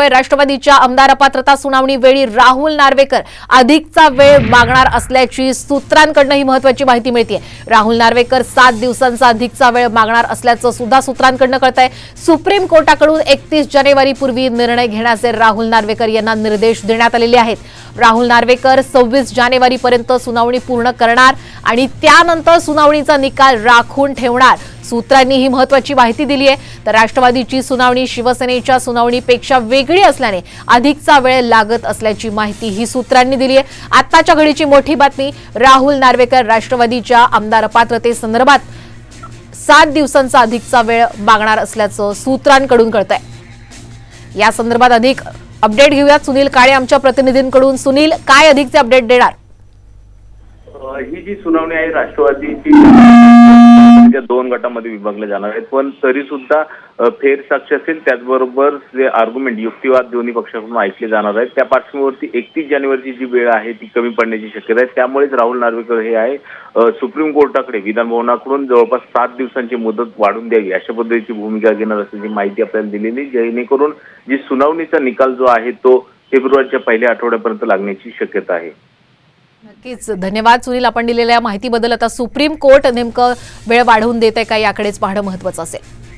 बघतोय राष्ट्रवादीच्या आमदार अपात्रता सुनावणी वेळी राहुल नार्वेकर अधिकचा वेळ मागणार असल्याची सूत्रांकडून ही महत्त्वाची माहिती मिळते। राहुल नार्वेकर 7 दिवसांचा अधिकचा वेळ मागणार असल्याचं सुद्धा सूत्रांकडून कळतंय। सुप्रीम कोर्टाकडून 31 जानेवारी पूर्वी निर्णय घेण्याचे राहुल नार्वेकर यांना निर्देश देण्यात आलेले आहेत। राहुल नार्वेकर 26 जानेवारी पर्यंत सुनावणी पूर्ण करणार आणि त्यानंतर सुनावणीचा निकाल राखून ठेवणार। सूत्रांनी ही महत्त्वाची माहिती दिली आहे। तर राष्ट्रवादीची सुनावणी शिवसेनेच्या सुनावणीपेक्षा वेगळी असल्याने अधिकचा वेळ लागत असल्याची माहिती ही सूत्रांनी दिली आहे। आताच्या घडीची मोठी बातमी, राहुल नार्वेकर राष्ट्रवादीच्या आमदार अपात्रतेसंदर्भात 7 दिवसांचा अधिकचा वेळ मागणार असल्याचं सूत्रांकडून कळतंय। या संदर्भात अधिक अपडेट घेऊयात सुनील काळे आमच्या प्रतिनिधींकडून। सुनील, काय अधिकचे अपडेट देणार? ही जी सुनावणी आहे राष्ट्रवादीची 2 गटामध्ये विभागले जाणार आहेत, पण तरी सुद्धा फेर साक्ष असेल त्याचबरोबर जे आर्ग्युमेंट युक्तिवाद दोन्ही पक्षाकडून ऐकले जाणार आहेत। त्या पार्श्वभूमीवरती 31 जानेवारीची जी वेळ आहे ती कमी पडण्याची शक्यता आहे। त्यामुळेच राहुल नार्वेकर हे आहे सुप्रीम कोर्टाकडे विधान भवनाकडून जवळपास 7 दिवसांची मुदत वाढवून द्यावी अशा पद्धतीची भूमिका घेणार असल्याची माहिती आपल्याला दिलेली, जेणेकरून जी सुनावणीचा निकाल जो आहे तो फेब्रुवारीच्या पहिल्या आठवड्यापर्यंत लागण्याची शक्यता आहे। नक्कीच, धन्यवाद सुनील आपण दिलेल्या माहितीबद्दल। आता सुप्रीम कोर्ट नेमकं वेळ वाढवून देत आहे का याकडेच पाहणं महत्त्वाचं असेल।